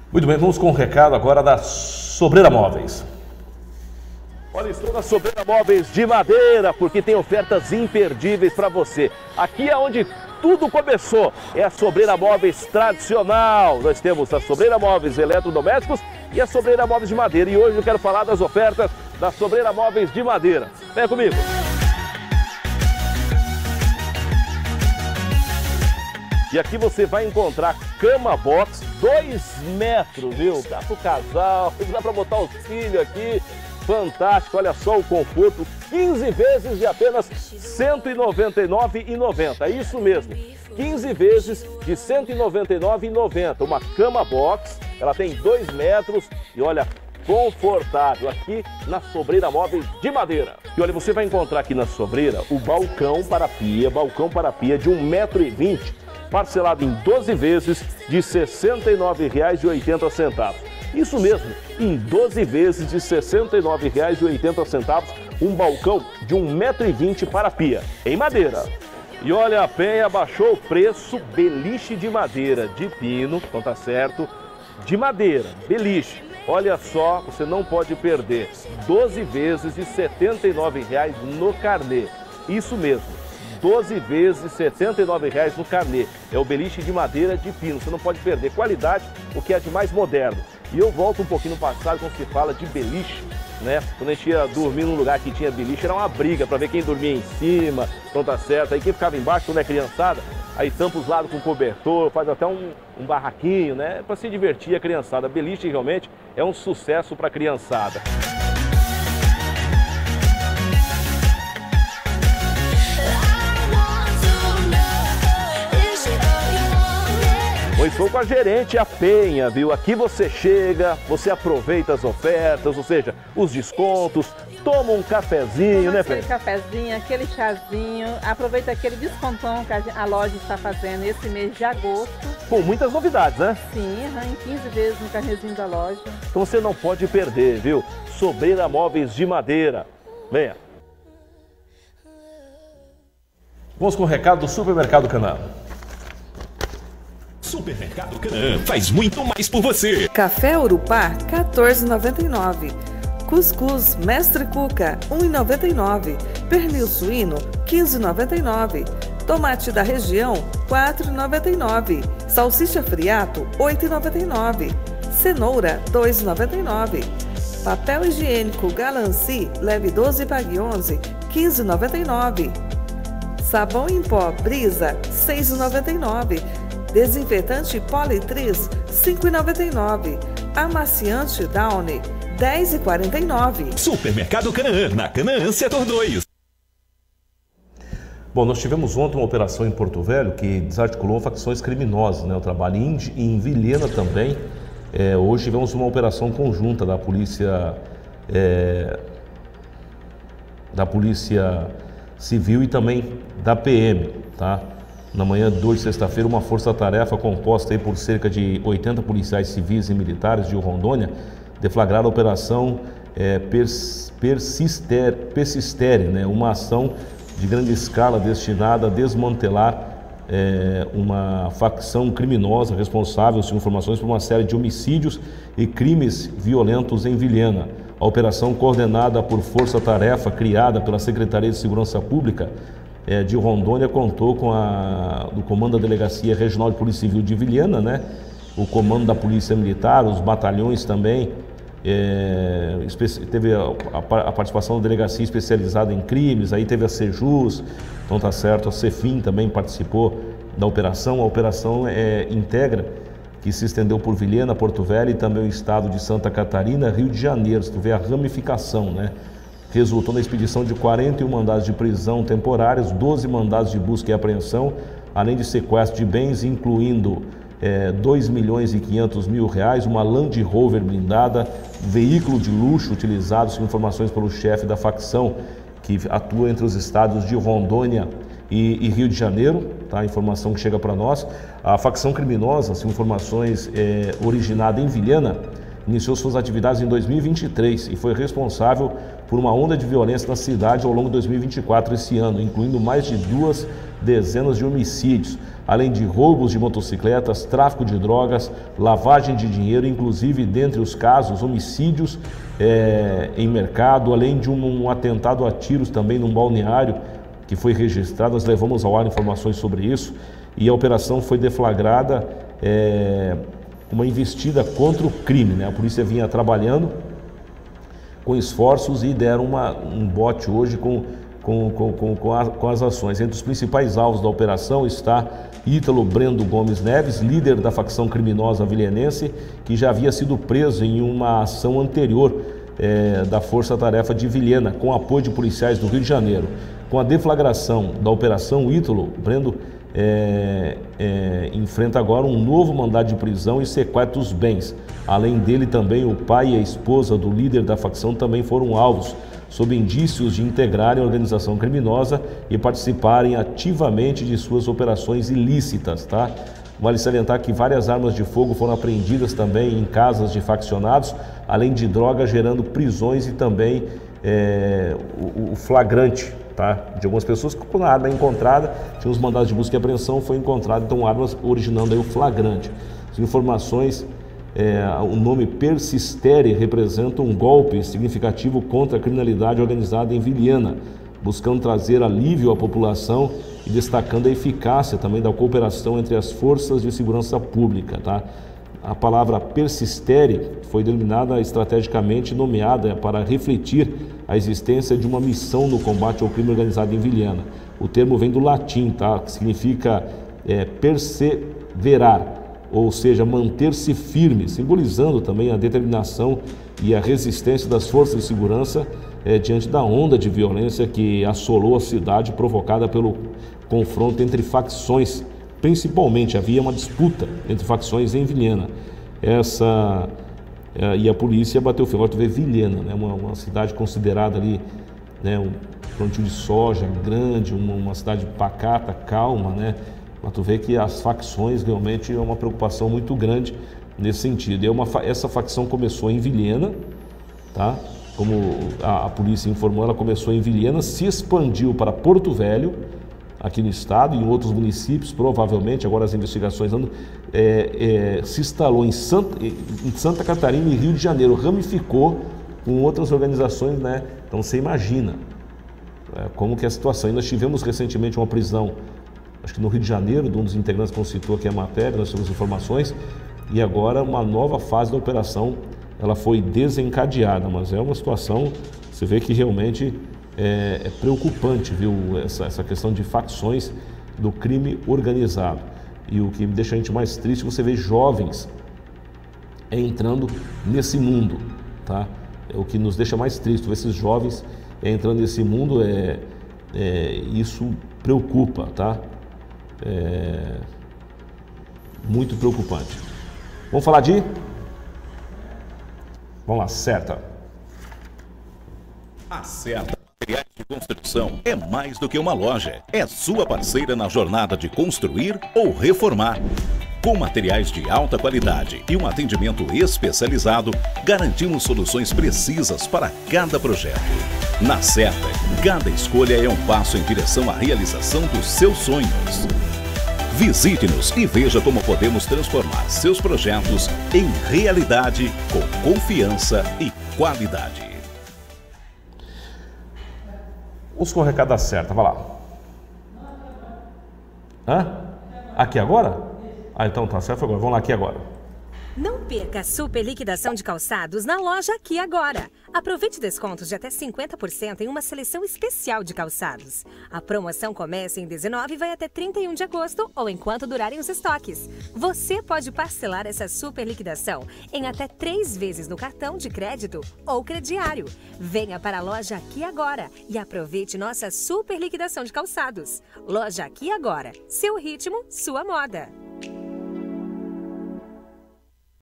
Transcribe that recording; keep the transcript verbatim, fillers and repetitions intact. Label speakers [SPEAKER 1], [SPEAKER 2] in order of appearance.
[SPEAKER 1] Muito bem, vamos com o recado agora da Sobreira Móveis.
[SPEAKER 2] Olha, estou na Sobreira Móveis de Madeira, porque tem ofertas imperdíveis para você. Aqui é onde tudo começou, é a Sobreira Móveis tradicional. Nós temos a Sobreira Móveis Eletrodomésticos e a Sobreira Móveis de Madeira. E hoje eu quero falar das ofertas da Sobreira Móveis de Madeira. Vem comigo. E aqui você vai encontrar cama box, dois metros, viu? Dá pro casal, dá para botar os filhos aqui. Fantástico, olha só o conforto, quinze vezes de apenas cento e noventa e nove reais e noventa centavos. É isso mesmo, quinze vezes de cento e noventa e nove reais e noventa centavos. Uma cama box, ela tem dois metros e olha, confortável aqui na Sobreira Móveis de Madeira. E olha, você vai encontrar aqui na Sobreira o balcão para pia, balcão para pia de um metro e vinte centavos. Parcelado em doze vezes de sessenta e nove reais e oitenta centavos. Isso mesmo, em doze vezes de sessenta e nove reais e oitenta centavos, um balcão de um metro e vinte para pia, em madeira. E olha, a Penha baixou o preço, beliche de madeira, de pino, então tá certo, de madeira, beliche. Olha só, você não pode perder, doze vezes de setenta e nove reais no carnê. Isso mesmo. doze vezes de setenta e nove reais no carnê. É o beliche de madeira de pino. Você não pode perder qualidade, o que é de mais moderno. E eu volto um pouquinho no passado quando se fala de beliche, né? Quando a gente ia dormir num lugar que tinha beliche, era uma briga para ver quem dormia em cima, então tá certo. Aí quem ficava embaixo, quando é criançada, aí tampa os lados com cobertor, faz até um, um barraquinho, né? Para se divertir a criançada. Beliche realmente é um sucesso para a criançada. Eu estou com a gerente, a Penha, viu? Aqui você chega, você aproveita as ofertas, ou seja, os descontos, toma um cafezinho, toma, né, Penha?
[SPEAKER 3] Aquele cafezinho, aquele chazinho, aproveita aquele descontão que a loja está fazendo esse mês de agosto.
[SPEAKER 2] Com muitas novidades, né?
[SPEAKER 3] Sim, em quinze vezes no carnezinho da loja.
[SPEAKER 2] Então você não pode perder, viu? Sobreira Móveis de Madeira. Venha.
[SPEAKER 1] Vamos com o recado do Supermercado Canaã.
[SPEAKER 4] Supermercado Canaã faz muito mais por você.
[SPEAKER 5] Café Urupá, quatorze reais e noventa e nove centavos. Cuscuz Mestre Cuca, um real e noventa e nove centavos. Pernil suíno, quinze reais e noventa e nove centavos. Tomate da região, quatro reais e noventa e nove centavos. Salsicha friato, oito reais e noventa e nove centavos. Cenoura, dois reais e noventa e nove centavos. Papel higiênico Galanci, leve doze e pague onze, quinze reais e noventa e nove centavos. Sabão em pó Brisa, seis reais e noventa e nove centavos. Desinfetante Politriz, cinco reais e noventa e nove centavos. Amaciante Downy, dez reais e quarenta e nove centavos.
[SPEAKER 4] Supermercado Canaã, na Canaã Setor dois.
[SPEAKER 1] Bom, nós tivemos ontem uma operação em Porto Velho que desarticulou facções criminosas, né? O trabalho em, em Vilhena também. É, hoje tivemos uma operação conjunta da polícia, é, da polícia civil e também da P M, tá? Na manhã de hoje, sexta-feira, uma força-tarefa composta aí por cerca de oitenta policiais civis e militares de Rondônia deflagraram a operação é, Pers, Persister, Persistere, né? Uma ação de grande escala destinada a desmantelar é, uma facção criminosa responsável, segundo informações, por uma série de homicídios e crimes violentos em Vilhena. A operação, coordenada por força-tarefa criada pela Secretaria de Segurança Pública É, de Rondônia, contou com a, do comando da Delegacia Regional de Polícia Civil de Vilhena, né? O comando da Polícia Militar, os batalhões também, é, teve a, a, a participação da Delegacia Especializada em Crimes, aí teve a Sejus, então tá certo, a Cefim também participou da operação. A operação é, integra, que se estendeu por Vilhena, Porto Velho e também o estado de Santa Catarina, Rio de Janeiro, se tu vê a ramificação, né? Resultou na expedição de quarenta e um mandados de prisão temporários, doze mandados de busca e apreensão, além de sequestro de bens, incluindo é, dois milhões e quinhentos mil reais, uma Land Rover blindada, veículo de luxo utilizado, segundo informações pelo chefe da facção, que atua entre os estados de Rondônia e, e Rio de Janeiro, tá? A informação que chega para nós. A facção criminosa, segundo informações é, originada em Vilhena, iniciou suas atividades em dois mil e vinte e três e foi responsável por uma onda de violência na cidade ao longo de dois mil e vinte e quatro esse ano, incluindo mais de duas dezenas de homicídios. além de roubos de motocicletas, tráfico de drogas, lavagem de dinheiro, inclusive dentre os casos, homicídios é, em mercado, além de um, um atentado a tiros também num balneário que foi registrado. Nós levamos ao ar informações sobre isso e a operação foi deflagrada, é, uma investida contra o crime, né? A polícia vinha trabalhando com esforços e deram uma, um bote hoje com, com, com, com, com, a, com as ações. Entre os principais alvos da operação está Ítalo Brendo Gomes Neves, líder da facção criminosa vilhenense, que já havia sido preso em uma ação anterior é, da Força Tarefa de Vilhena, com apoio de policiais do Rio de Janeiro. Com a deflagração da operação, Ítalo Brendo É, é, enfrenta agora um novo mandado de prisão e sequestro dos bens. Além dele, também o pai e a esposa do líder da facção também foram alvos, sob indícios de integrarem a organização criminosa e participarem ativamente de suas operações ilícitas, tá? Vale salientar que várias armas de fogo foram apreendidas também em casas de faccionados, além de drogas, gerando prisões e também é, o, o flagrante, tá, de algumas pessoas que, quando a arma é encontrada, tinha os mandados de busca e apreensão, foi encontrado, então armas originando aí o flagrante. As informações, é, o nome Persistere representa um golpe significativo contra a criminalidade organizada em Vilhena, buscando trazer alívio à população e destacando a eficácia também da cooperação entre as forças de segurança pública, tá? A palavra Persistere foi denominada estrategicamente nomeada para refletir a existência de uma missão no combate ao crime organizado em Vilhena. O termo vem do latim, tá? Que significa é, perseverar, ou seja, manter-se firme, simbolizando também a determinação e a resistência das forças de segurança é, diante da onda de violência que assolou a cidade, provocada pelo confronto entre facções. Principalmente havia uma disputa entre facções em Vilhena. Essa é, e a polícia bateu o ferro. Tu vê Vilhena, né, uma, uma cidade considerada ali, né, um plantio de soja grande, uma, uma cidade pacata, calma, né? Mas tu vê que as facções realmente é uma preocupação muito grande nesse sentido. E é uma, essa facção começou em Vilhena, tá? Como a, a polícia informou, ela começou em Vilhena, se expandiu para Porto Velho, aqui no estado e em outros municípios, provavelmente, agora as investigações andam, é, é, se instalou em Santa, em Santa Catarina e Rio de Janeiro, ramificou com outras organizações, né? Então você imagina é, como que é a situação. E nós tivemos recentemente uma prisão, acho que no Rio de Janeiro, de um dos integrantes que citou aqui a matéria, nós temos informações, e agora uma nova fase da operação, ela foi desencadeada, mas é uma situação, você vê que realmente É, é preocupante, viu, essa, essa questão de facções do crime organizado. E o que me deixa a gente mais triste, você vê jovens entrando nesse mundo, tá? É o que nos deixa mais triste, esses jovens entrando nesse mundo, é, é, isso preocupa, tá? É muito preocupante. Vamos falar de... Vamos lá, Certa.
[SPEAKER 4] Acerta Materiais de Construção é mais do que uma loja. É sua parceira na jornada de construir ou reformar. Com materiais de alta qualidade e um atendimento especializado, garantimos soluções precisas para cada projeto. Na Certa, cada escolha é um passo em direção à realização dos seus sonhos. Visite-nos e veja como podemos transformar seus projetos em realidade com confiança e qualidade.
[SPEAKER 1] Os com o recado da Certa, vai lá. Hã? Aqui agora? Ah, então tá certo agora. Vamos lá aqui agora.
[SPEAKER 6] Não perca a super liquidação de calçados na loja Aqui Agora. Aproveite descontos de até cinquenta por cento em uma seleção especial de calçados. A promoção começa em dezenove e vai até trinta e um de agosto ou enquanto durarem os estoques. Você pode parcelar essa super liquidação em até três vezes no cartão de crédito ou crediário. Venha para a loja Aqui Agora e aproveite nossa super liquidação de calçados. Loja Aqui Agora. Seu ritmo, sua moda.